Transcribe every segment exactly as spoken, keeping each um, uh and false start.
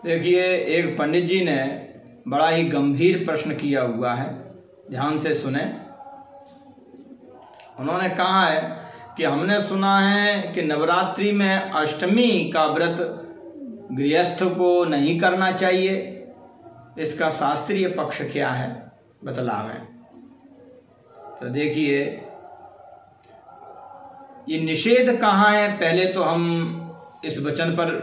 देखिए, एक पंडित जी ने बड़ा ही गंभीर प्रश्न किया हुआ है, ध्यान से सुने। उन्होंने कहा है कि हमने सुना है कि नवरात्रि में अष्टमी का व्रत गृहस्थ को नहीं करना चाहिए, इसका शास्त्रीय पक्ष क्या है बतलावें। तो देखिए, ये निषेध कहाँ है, पहले तो हम इस वचन पर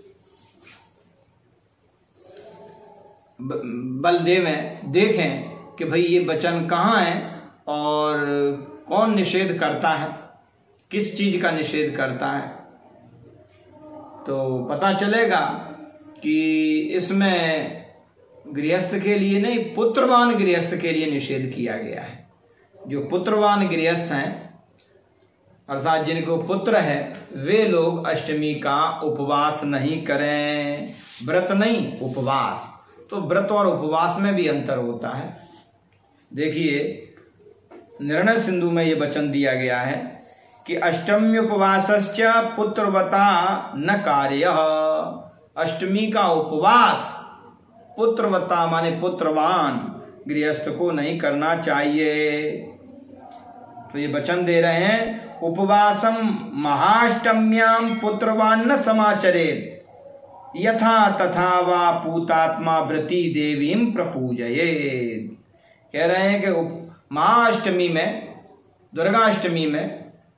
बल देवें, देखें कि भाई ये वचन कहाँ है और कौन निषेध करता है, किस चीज का निषेध करता है। तो पता चलेगा कि इसमें गृहस्थ के लिए नहीं, पुत्रवान गृहस्थ के लिए निषेध किया गया है। जो पुत्रवान गृहस्थ हैं, अर्थात जिनको पुत्र है, वे लोग अष्टमी का उपवास नहीं करें। व्रत नहीं, उपवास। तो व्रत और उपवास में भी अंतर होता है। देखिए, निर्णय सिंधु में ये वचन दिया गया है कि अष्टमी उपवासश्च पुत्रवता न कार्य। अष्टमी का उपवास पुत्रवता माने पुत्रवान गृहस्थ को नहीं करना चाहिए। तो ये वचन दे रहे हैं, उपवासम महाष्टम्याम पुत्रवान न समाचरेत यथा तथा वा पूतात्मा व्रती देवीं प्रपूजयेत। कह रहे हैं कि महाअष्टमी में, दुर्गाष्टमी में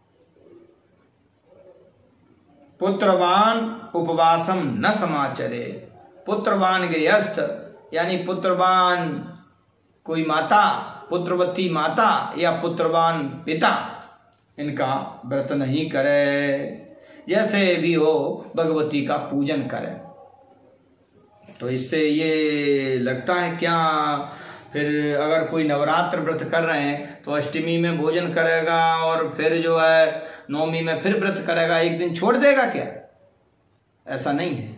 पुत्रवान उपवासम न समाचरे। पुत्रवान गृहस्थ यानी पुत्रवान कोई माता, पुत्रवती माता या पुत्रवान पिता इनका व्रत नहीं करे, जैसे भी हो भगवती का पूजन करे। तो इससे ये लगता है क्या, फिर अगर कोई नवरात्र व्रत कर रहे हैं तो अष्टमी में भोजन करेगा और फिर जो है नवमी में फिर व्रत करेगा, एक दिन छोड़ देगा क्या? ऐसा नहीं है।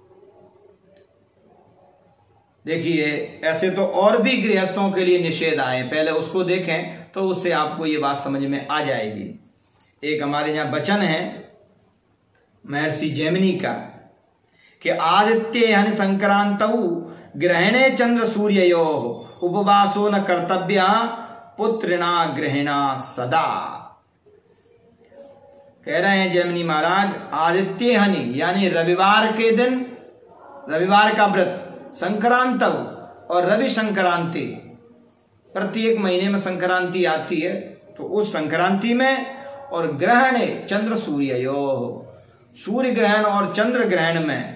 देखिए, ऐसे तो और भी गृहस्थों के लिए निषेध आए, पहले उसको देखें तो उससे आपको ये बात समझ में आ जाएगी। एक हमारे यहाँ वचन है महर्षि जैमिनी का कि आदित्य हनि संक्रांतौ ग्रहणे चंद्र सूर्ययो उपवासो न कर्तव्य पुत्रिणा ग्रहणा सदा। कह रहे हैं जैमिनी महाराज, आदित्य हनि यानी रविवार के दिन, रविवार का व्रत, संक्रांतौ और रवि संक्रांति, प्रत्येक महीने में संक्रांति आती है, तो उस संक्रांति में, और ग्रहणे चंद्र सूर्ययो, सूर्य ग्रहण और चंद्र ग्रहण में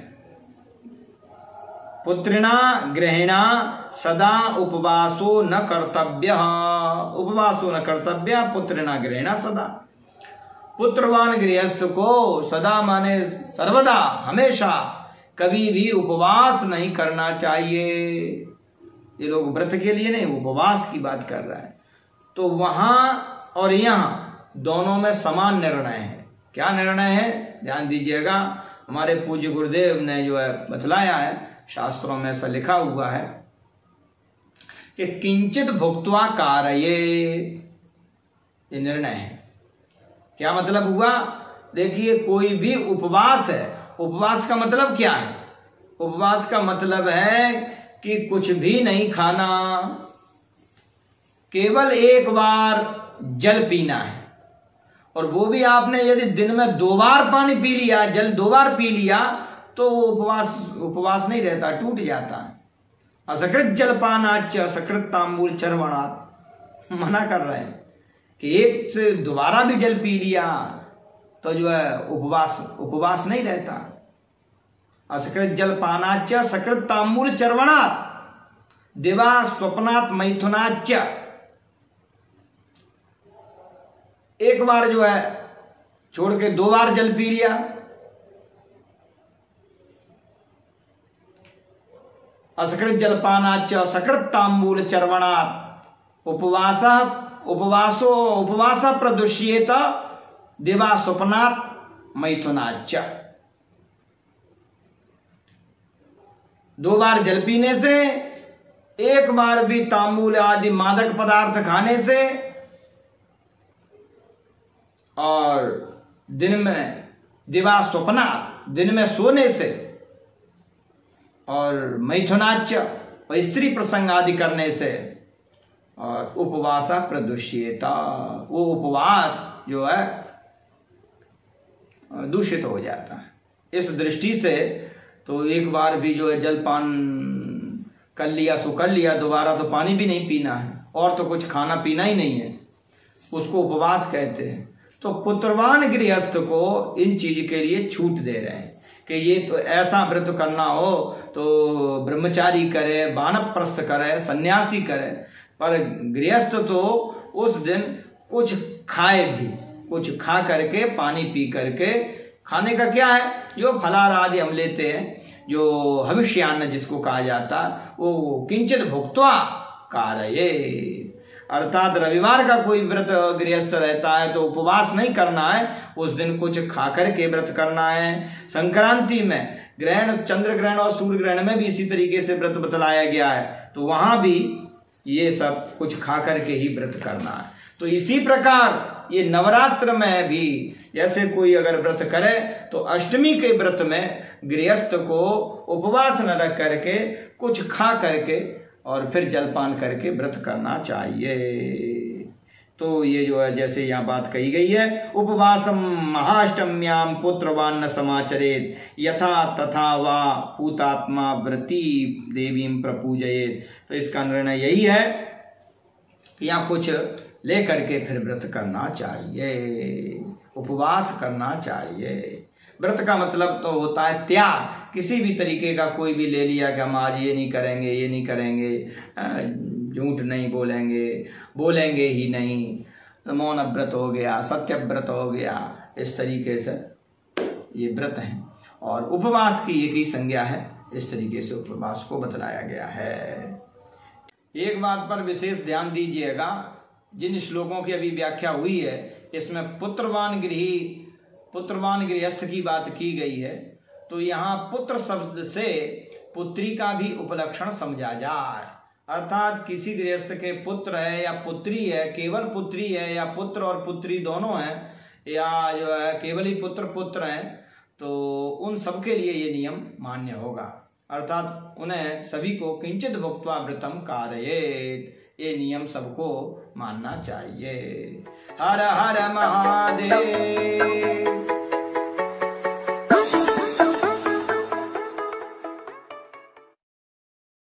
पुत्रिणा ग्रहणा सदा उपवासो न कर्तव्य, उपवासो न कर्तव्य पुत्रिणा ग्रहणा सदा। पुत्रवान गृहस्थ को सदा माने सर्वदा, हमेशा, कभी भी उपवास नहीं करना चाहिए। ये लोग व्रत के लिए नहीं, उपवास की बात कर रहा है। तो वहां और यहां दोनों में समान निर्णय है। क्या निर्णय है, ध्यान दीजिएगा। हमारे पूज्य गुरुदेव ने जो है बतलाया है, शास्त्रों में ऐसा लिखा हुआ है कि किंचित भुक्त्वा कारये, ये निर्णय है। क्या मतलब हुआ? देखिए, कोई भी उपवास है, उपवास का मतलब क्या है? उपवास का मतलब है कि कुछ भी नहीं खाना, केवल एक बार जल पीना है, और वो भी आपने यदि दिन में दो बार पानी पी लिया, जल दो बार पी लिया, तो वो उपवास उपवास नहीं रहता, टूट जाता है। असकृत जलपानाच असकृत तांबूल चर्वणात्, मना कर रहे हैं कि एक से दोबारा भी जल पी लिया तो जो है उपवास उपवास नहीं रहता। असकृत जलपानाच सकृत तांबूल चर्वणात् दिवा स्वप्नात् मैथुनाच। एक बार जो है छोड़ के दो बार जल पी लिया, असकृत जलपानाच सकृत तांबूल चर्वणात् उपवास उपवासो उपवास प्रदुष्येत दिवा स्वप्नात् मैथुनाच। दो बार जल पीने से, एक बार भी तांबूल आदि मादक पदार्थ खाने से, और दिन में दिवा स्वप्ना, दिन में सोने से, और मैथुनाच्य और स्त्री प्रसंग आदि करने से और उपवासा प्रदुष्येता, वो उपवास जो है दूषित हो जाता है। इस दृष्टि से तो एक बार भी जो है जलपान कर लिया सो कर लिया, दोबारा तो पानी भी नहीं पीना है और तो कुछ खाना पीना ही नहीं है, उसको उपवास कहते हैं। तो पुत्रवान गृहस्थ को इन चीज के लिए छूट दे रहे हैं कि ये तो ऐसा व्रत करना हो तो ब्रह्मचारी करे, वानप्रस्थ करे, सन्यासी करे, पर गृहस्थ तो उस दिन कुछ खाए भी, कुछ खा करके पानी पी करके, खाने का क्या है, जो फलाहार आदि हम लेते हैं, जो हविष्यान्न जिसको कहा जाता, वो किंचित भुक्त्वा कारये, अर्थात रविवार का कोई व्रत गृहस्थ रहता है तो उपवास नहीं करना है, उस दिन कुछ खा करके व्रत करना है। संक्रांति में ग्रहण, चंद्र ग्रहण और सूर्य ग्रहण में भी इसी तरीके से व्रत बतलाया गया है, तो वहां भी ये सब कुछ खा करके ही व्रत करना है। तो इसी प्रकार ये नवरात्र में भी जैसे कोई अगर व्रत करे तो अष्टमी के व्रत में गृहस्थ को उपवास न रख करके कुछ खा करके और फिर जलपान करके व्रत करना चाहिए। तो ये जो है जैसे यहाँ बात कही गई है, उपवासम महाअष्टम्याम पुत्रवान न समाचरेत यथा तथा वा पूतात्मा व्रती देवीं प्रपूजयेत। तो इसका निर्णय यही है कि यहाँ कुछ ले करके फिर व्रत करना चाहिए, उपवास करना चाहिए। व्रत का मतलब तो होता है त्याग, किसी भी तरीके का कोई भी ले लिया कि हम आज ये नहीं करेंगे, ये नहीं करेंगे, झूठ नहीं बोलेंगे, बोलेंगे ही नहीं, मौन व्रत हो गया, सत्य व्रत हो गया, इस तरीके से ये व्रत है। और उपवास की एक ही संज्ञा है, इस तरीके से उपवास को बतलाया गया है। एक बात पर विशेष ध्यान दीजिएगा, जिन श्लोकों की अभी व्याख्या हुई है इसमें पुत्रवान गृही, पुत्रवान गृहस्थ की बात की गई है, तो यहाँ पुत्र शब्द से पुत्री का भी उपलक्षण समझा जाए, अर्थात किसी गृहस्थ के पुत्र है या पुत्री है, केवल पुत्री है या पुत्र और पुत्री दोनों हैं, या जो है केवल ही पुत्र पुत्र हैं, तो उन सबके लिए ये नियम मान्य होगा, अर्थात उन्हें सभी को किंचित भुक्त्वा व्रतम कारयेत, ये नियम सबको मानना चाहिए। हर हर महादेव।